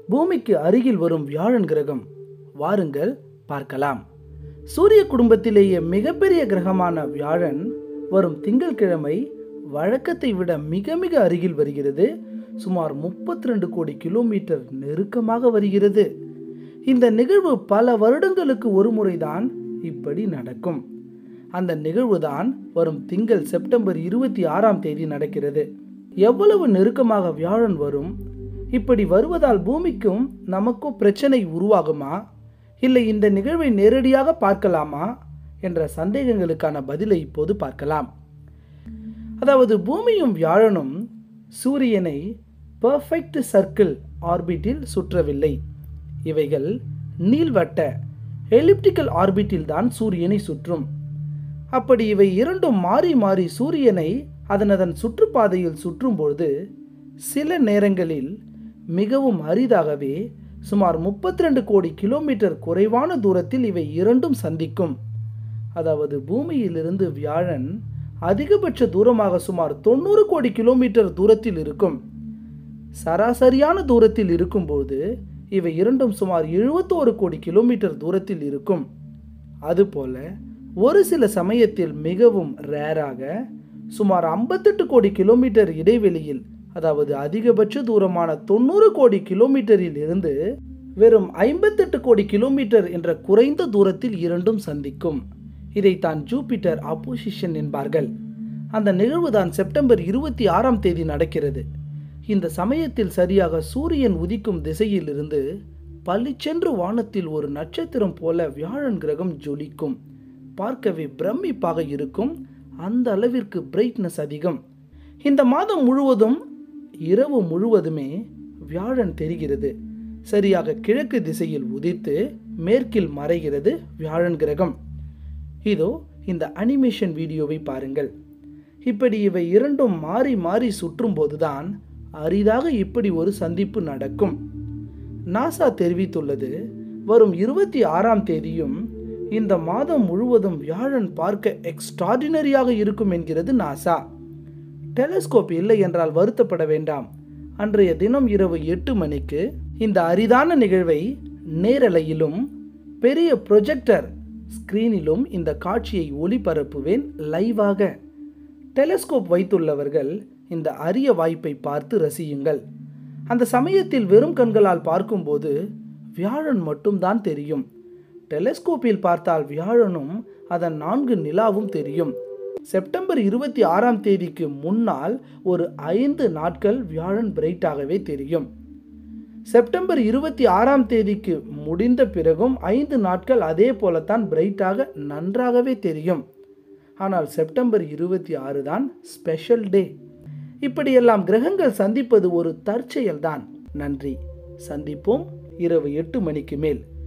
பூமிக்கு அருகில் வரும் வியாழன் கிரகம். வாருங்கள் பார்க்கலாம். சூரிய குடும்பத்திலேயே மிகப்பெரிய கிரகமான வியாழன் வரும் திங்கட்கிழமை வழக்கத்தை விட மிக மிக அருகில் வருகிறது. சுமார் 32 கோடி கிலோமீட்டர் நெருக்கமாக வருகிறது. இந்த நிகழ்வு பல வருடங்களுக்கு ஒரு முறைதான் இப்படி நடக்கும். அந்த நிகழ்வுதான் வரும் திங்கள் செப்டம்பர் 26ஆம் தேதி நடக்கிறது. எவ்வளவு நெருக்கமாக வியாழன் வரும்? இப்படி வருவதால் பூமிக்கும் நமக்கும் பிரச்சனை உருவாகுமா, இல்லை இந்த நிகழ்வை நேரடியாக பார்க்கலாமா என்ற சந்தேகங்களுக்கான பதிலை இப்போது பார்க்கலாம். அதாவது பூமியும் வியாழனும் சூரியனை பெர்ஃபெக்ட் சர்க்கிள் ஆர்பிட்டில் சுற்றவில்லை. இவைகள் நீள்வட்ட எலிப்டிக்கல் ஆர்பிட்டில் தான் சூரியனை சுற்றும். அப்படி இவை இரண்டும் மாறி மாறி சூரியனை அதன் சுற்றுப்பாதையில் சுற்றும்பொழுது சில நேரங்களில் மிகவும் அரிதாகவே சுமார் 32 கோடி கிலோமீட்டர் குறைவான தூரத்தில் இவை இரண்டும் சந்திக்கும். அதாவது பூமியிலிருந்து வியாழன் அதிகபட்ச தூரமாக சுமார் 90 கோடி கிலோமீட்டர் தூரத்தில் இருக்கும். சராசரியான தூரத்தில் இருக்கும்போது இவை இரண்டும் சுமார் 71 கோடி கிலோமீட்டர் தூரத்தில் இருக்கும். அதுபோல ஒரு சில சமயத்தில் மிகவும் ரேராக சுமார் 58 கோடி கிலோமீட்டர் இடைவெளியில், அதாவது அதிகபட்ச தூரமான 90 கோடி கிலோமீட்டரில் இருந்து வெறும் 58 கோடி கிலோமீட்டர் என்ற குறைந்த தூரத்தில் இரண்டும் சந்திக்கும். இதைத்தான் ஜூபிட்டர் அப்போசிஷன் என்பார்கள். அந்த நிகழ்வுதான் செப்டம்பர் 26ஆம் தேதி நடக்கிறது. இந்த சமயத்தில் சரியாக சூரியன் உதிக்கும் திசையில் இருந்து பளிச்சென்று வானத்தில் ஒரு நட்சத்திரம் போல வியாழன் கிரகம் ஜொலிக்கும். பார்க்கவே பிரமிப்பாக இருக்கும். அந்த அளவிற்கு பிரைட்னஸ் அதிகம். இந்த மாதம் முழுவதும் இரவு முழுவதுமே வியாழன் தெரிகிறது. சரியாக கிழக்கு திசையில் உதித்து மேற்கில் மறைகிறது வியாழன் கிரகம். இதோ இந்த அனிமேஷன் வீடியோவை பாருங்கள். இப்படி இவை இரண்டும் மாறி மாறி சுற்றும் போதுதான் அரிதாக இப்படி ஒரு சந்திப்பு நடக்கும். நாசா தெரிவித்துள்ளது, வரும் 26ஆம் தேதியும் இந்த மாதம் முழுவதும் வியாழன் பார்க்க எக்ஸ்ட்ராடினரியாக இருக்கும் என்கிறது நாசா. டெலஸ்கோப் இல்லை என்றால் வருத்தப்பட வேண்டாம். அன்றைய தினம் இரவு 8 மணிக்கு இந்த அரிதான நிகழ்வை நேரலையிலும் பெரிய ப்ரொஜெக்டர் ஸ்கிரீனிலும் இந்த காட்சியை ஒளிபரப்புவேன் லைவாக. டெலஸ்கோப் வைத்துள்ளவர்கள் இந்த அரிய வாய்ப்பை பார்த்து ரசியுங்கள். அந்த சமயத்தில் வெறும் கண்களால் பார்க்கும்போது வியாழன் மட்டும்தான் தெரியும். டெலஸ்கோப்பில் பார்த்தால் வியாழனும் அதன் 4 நிலாவும் தெரியும். செப்டம்பர் 26ஆம் தேதிக்கு முன்னால் ஒரு 5 நாட்கள் வியாழன் பிரைட்டாகவே தெரியும். செப்டம்பர் 26ஆம் தேதிக்கு முடிந்த பிறகும் 5 நாட்கள் அதே போலத்தான் பிரைட்டாக நன்றாகவே தெரியும். ஆனால் செப்டம்பர் 26 தான் ஸ்பெஷல் டே. இப்படியெல்லாம் கிரகங்கள் சந்திப்பது ஒரு தற்செயல்தான். நன்றி. சந்திப்போம் இரவு 8 மணிக்கு மேல்.